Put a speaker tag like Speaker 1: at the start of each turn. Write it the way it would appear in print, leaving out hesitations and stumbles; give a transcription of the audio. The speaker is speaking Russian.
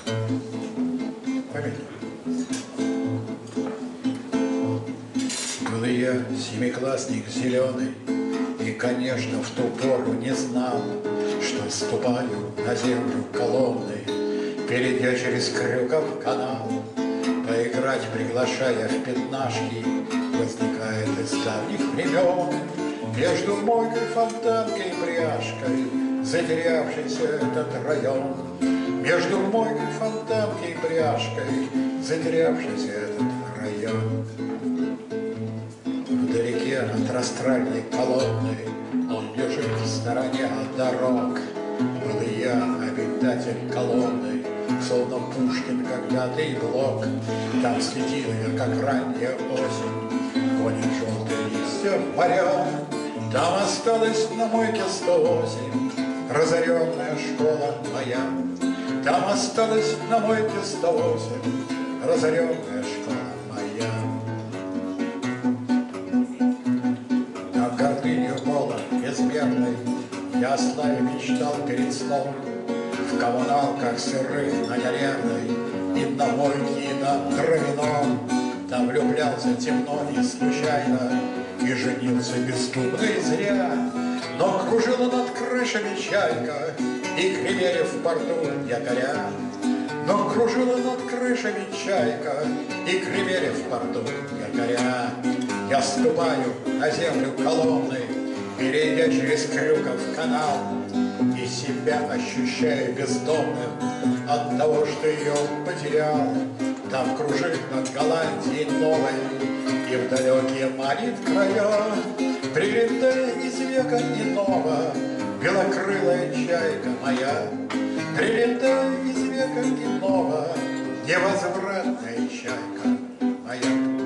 Speaker 1: Был я семиклассник зеленый, и, конечно, в ту пору не знал, что ступаю на землю колонной, перейдя через Крюков канал. Поиграть, приглашая в пятнашки, возникает из давних времен между мойкой, фонтанкой и пряжкой затерявшийся этот район. Между мойкой, фонтанкой и пряжкой затерявшийся этот район. Вдалеке от растральной колонны он лежит в стороне от дорог. Был и я обитатель колонны, словно Пушкин когда-то и Блок. Там следил я, как ранняя осень гонит желтые листья в моря. Там осталась на мойке 108 разоренная школа моя. Там осталась на мойке 108 разоренная школа моя. Над гордынью пола безмерной я о славе мечтал перед сном. В коммуналках сырых на Янерной и на мойке, и на Травяном. Там влюблялся темно и случайно, и женился бесступно и зря. Но кружила над крышами чайка, и гремели в порту якоря. Но кружила над крышами чайка, и гремели в порту якоря. Я ступаю на землю колонны, перейдя через Крюков канал, и себя ощущаю бездомным от того, что ее потерял. Там кружит над Голландией новой и в далекие манит края, прилетая из века иного, белокрылая чайка моя. Прилетая из века иного, невозвратная чайка моя.